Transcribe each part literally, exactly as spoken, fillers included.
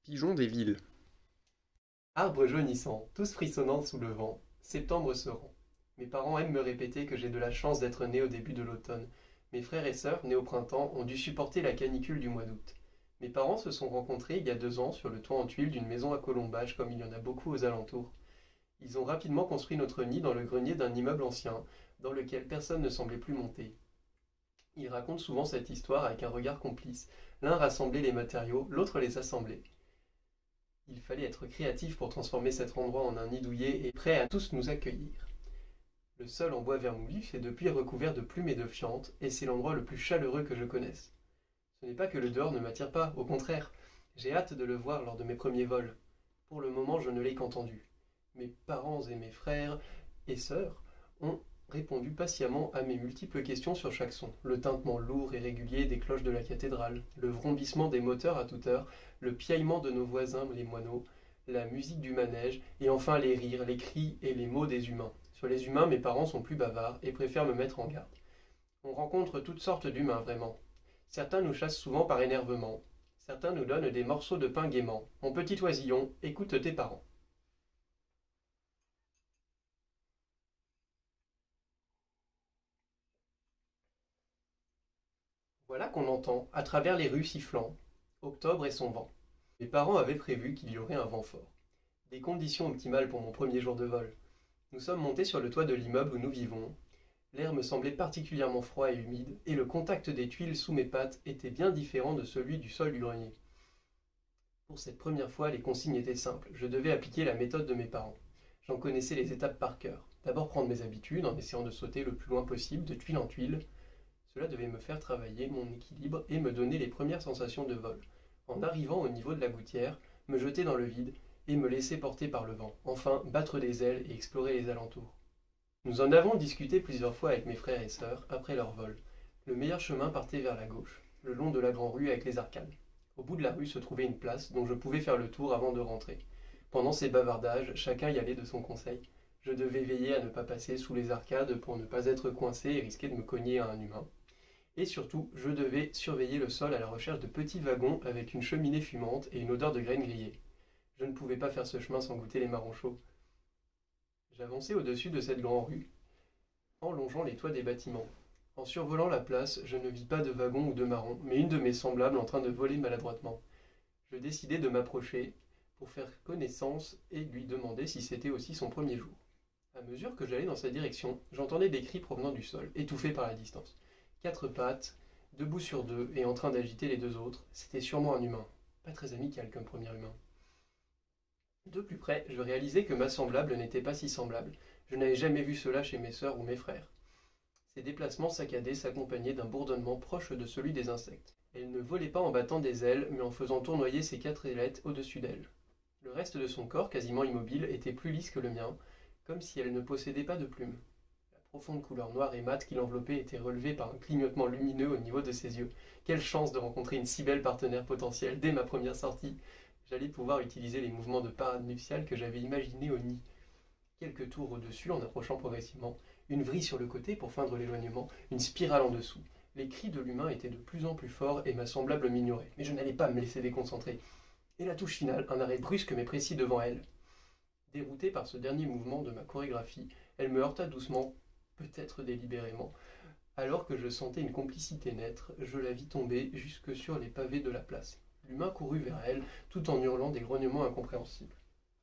Pigeons des villes. Arbres jaunissants, tous frissonnants sous le vent, septembre se rend. Mes parents aiment me répéter que j'ai de la chance d'être né au début de l'automne. Mes frères et sœurs, nés au printemps, ont dû supporter la canicule du mois d'août. Mes parents se sont rencontrés il y a deux ans sur le toit en tuiles d'une maison à colombage comme il y en a beaucoup aux alentours. Ils ont rapidement construit notre nid dans le grenier d'un immeuble ancien, dans lequel personne ne semblait plus monter. Ils racontent souvent cette histoire avec un regard complice. L'un rassemblait les matériaux, l'autre les assemblait. Il fallait être créatif pour transformer cet endroit en un nid douillet et prêt à tous nous accueillir. Le sol en bois vermoulu est depuis recouvert de plumes et de fientes, et c'est l'endroit le plus chaleureux que je connaisse. Ce n'est pas que le dehors ne m'attire pas, au contraire. J'ai hâte de le voir lors de mes premiers vols. Pour le moment, je ne l'ai qu'entendu. Mes parents et mes frères et sœurs ont répondu patiemment à mes multiples questions sur chaque son. Le tintement lourd et régulier des cloches de la cathédrale, le vrombissement des moteurs à toute heure, le piaillement de nos voisins les moineaux, la musique du manège, et enfin les rires, les cris et les mots des humains. Sur les humains, mes parents sont plus bavards et préfèrent me mettre en garde. On rencontre toutes sortes d'humains, vraiment. Certains nous chassent souvent par énervement. Certains nous donnent des morceaux de pain gaiement. Mon petit oisillon, écoute tes parents. Voilà qu'on entend, à travers les rues sifflant, octobre et son vent. Mes parents avaient prévu qu'il y aurait un vent fort. Des conditions optimales pour mon premier jour de vol. Nous sommes montés sur le toit de l'immeuble où nous vivons. L'air me semblait particulièrement froid et humide, et le contact des tuiles sous mes pattes était bien différent de celui du sol du grenier. Pour cette première fois, les consignes étaient simples. Je devais appliquer la méthode de mes parents. J'en connaissais les étapes par cœur. D'abord prendre mes habitudes en essayant de sauter le plus loin possible de tuile en tuile. Cela devait me faire travailler mon équilibre et me donner les premières sensations de vol. En arrivant au niveau de la gouttière, me jeter dans le vide et me laisser porter par le vent. Enfin, battre des ailes et explorer les alentours. Nous en avons discuté plusieurs fois avec mes frères et sœurs après leur vol. Le meilleur chemin partait vers la gauche, le long de la grande rue avec les arcades. Au bout de la rue se trouvait une place dont je pouvais faire le tour avant de rentrer. Pendant ces bavardages, chacun y allait de son conseil. Je devais veiller à ne pas passer sous les arcades pour ne pas être coincé et risquer de me cogner à un humain. Et surtout, je devais surveiller le sol à la recherche de petits wagons avec une cheminée fumante et une odeur de graines grillées. Je ne pouvais pas faire ce chemin sans goûter les marrons chauds. J'avançais au-dessus de cette grande rue, en longeant les toits des bâtiments. En survolant la place, je ne vis pas de wagon ou de marron, mais une de mes semblables en train de voler maladroitement. Je décidai de m'approcher pour faire connaissance et lui demander si c'était aussi son premier jour. À mesure que j'allais dans sa direction, j'entendais des cris provenant du sol, étouffés par la distance. Quatre pattes, debout sur deux et en train d'agiter les deux autres, c'était sûrement un humain. Pas très amical comme premier humain. De plus près, je réalisais que ma semblable n'était pas si semblable. Je n'avais jamais vu cela chez mes sœurs ou mes frères. Ces déplacements saccadés s'accompagnaient d'un bourdonnement proche de celui des insectes. Elle ne volait pas en battant des ailes, mais en faisant tournoyer ses quatre ailettes au-dessus d'elle. Le reste de son corps, quasiment immobile, était plus lisse que le mien, comme si elle ne possédait pas de plumes. La profonde couleur noire et mate qui l'enveloppait était relevée par un clignotement lumineux au niveau de ses yeux. Quelle chance de rencontrer une si belle partenaire potentielle dès ma première sortie! J'allais pouvoir utiliser les mouvements de parade nuptiale que j'avais imaginés au nid. Quelques tours au-dessus en approchant progressivement, une vrille sur le côté pour feindre l'éloignement, une spirale en dessous. Les cris de l'humain étaient de plus en plus forts et ma semblable m'ignorait, mais je n'allais pas me laisser déconcentrer. Et la touche finale, un arrêt brusque mais précis devant elle. Déroutée par ce dernier mouvement de ma chorégraphie, elle me heurta doucement, peut-être délibérément. Alors que je sentais une complicité naître, je la vis tomber jusque sur les pavés de la place. L'humain courut vers elle, tout en hurlant des grognements incompréhensibles.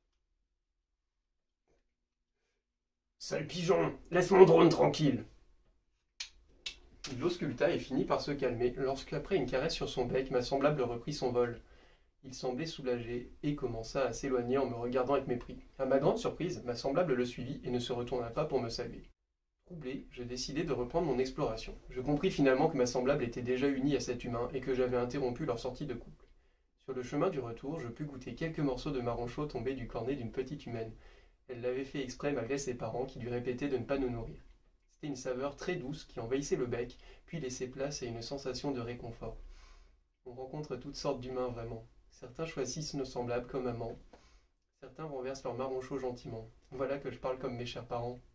Sale pigeon, laisse mon drone tranquille. Il l'ausculta et finit par se calmer, lorsqu'après une caresse sur son bec, ma semblable reprit son vol. Il semblait soulagé et commença à s'éloigner en me regardant avec mépris. À ma grande surprise, ma semblable le suivit et ne se retourna pas pour me saluer. Troublé, je décidai de reprendre mon exploration. Je compris finalement que ma semblable était déjà unie à cet humain et que j'avais interrompu leur sortie de couple. Sur le chemin du retour, je pus goûter quelques morceaux de marron chaud tombés du cornet d'une petite humaine. Elle l'avait fait exprès malgré ses parents qui lui répétaient de ne pas nous nourrir. C'était une saveur très douce qui envahissait le bec, puis laissait place à une sensation de réconfort. On rencontre toutes sortes d'humains vraiment. Certains choisissent nos semblables comme amants. Certains renversent leur marron chaud gentiment. Voilà que je parle comme mes chers parents.